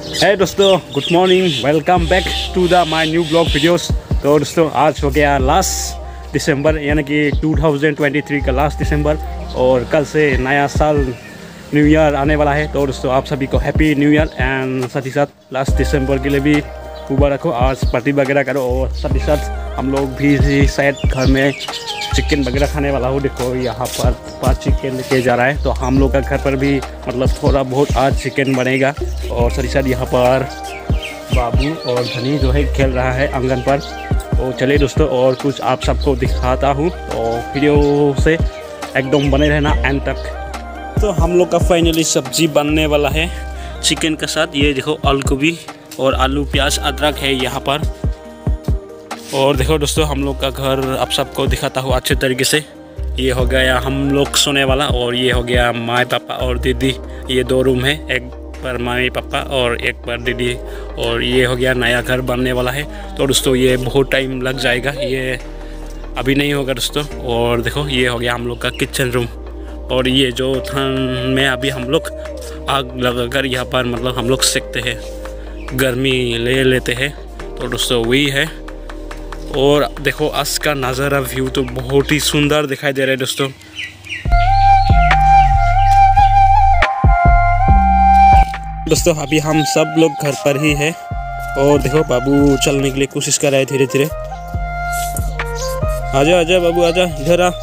है दोस्तों, good morning, welcome back to the my new blog videos. तो दोस्तों आज हो गया लास्ट दिसंबर, यानी कि 2023 का लास्ट दिसंबर, और कल से नया साल न्यू ईयर आने वाला है। तो दोस्तों आप सभी को हैप्पी न्यू ईयर, एंड साथ ही साथ लास्ट दिसंबर के लिए भी मुबारक हो। आज पार्टी वगैरह करो, और साथ ही साथ हम लोग भी शायद घर में चिकन वगैरह खाने वाला हो। देखो यहाँ पर 5 चिकन लेके जा रहा है, तो हम लोग का घर पर भी मतलब थोड़ा बहुत आज चिकन बनेगा। और साथ ही साथ यहाँ पर बाबू और धनी जो है खेल रहा है आंगन पर। तो चलिए दोस्तों, और कुछ आप सबको दिखाता हूँ, तो वीडियो से एकदम बने रहना एंड तक। तो हम लोग का फाइनली सब्जी बनने वाला है चिकन के साथ। ये देखो आलू गोभी और आलू प्याज अदरक है यहाँ पर। और देखो दोस्तों, हम लोग का घर आप सबको दिखाता हूँ अच्छे तरीके से। ये हो गया हम लोग सोने वाला, और ये हो गया माँ पापा और दीदी। ये 2 रूम है, एक पर माँ पापा और एक पर दीदी। और ये हो गया नया घर बनने वाला है। तो दोस्तों ये बहुत टाइम लग जाएगा, ये अभी नहीं होगा दोस्तों। और देखो ये हो गया हम लोग का किचन रूम। और ये जो ठंड में अभी हम लोग आग लगाकर यहाँ पर मतलब हम लोग सेकते हैं, गर्मी ले लेते हैं। तो दोस्तों वही है। और देखो आज का नज़ारा व्यू तो बहुत ही सुंदर दिखाई दे रहा है दोस्तों। दोस्तों अभी हम सब लोग घर पर ही है, और देखो बाबू चलने के लिए कोशिश कर रहा है धीरे धीरे। आजा आजा बाबू आजा, इधर आ।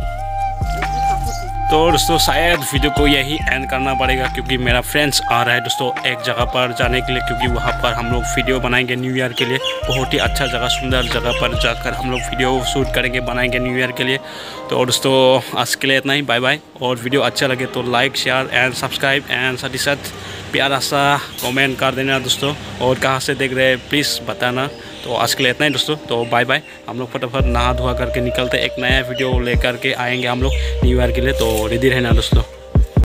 तो दोस्तों शायद वीडियो को यही एंड करना पड़ेगा, क्योंकि मेरा फ्रेंड्स आ रहा है दोस्तों एक जगह पर जाने के लिए, क्योंकि वहाँ पर हम लोग वीडियो बनाएंगे न्यू ईयर के लिए। बहुत ही अच्छा जगह, सुंदर जगह पर जाकर हम लोग वीडियो शूट करेंगे, बनाएंगे न्यू ईयर के लिए। तो दोस्तों आज के लिए इतना ही, बाय बाय। और वीडियो अच्छा लगे तो like share and subscribe, and साथ ही साथ प्यारा सा कमेंट कर देना दोस्तों। और कहाँ से देख रहे हैं प्लीज़ बताना। तो आज के लिए इतना ही दोस्तों, तो बाय बाय। हम लोग फटाफट नहा धोआ करके निकलते, एक नया वीडियो लेकर के आएंगे हम लोग न्यू ईयर के लिए। तो रेडी रहना दोस्तों।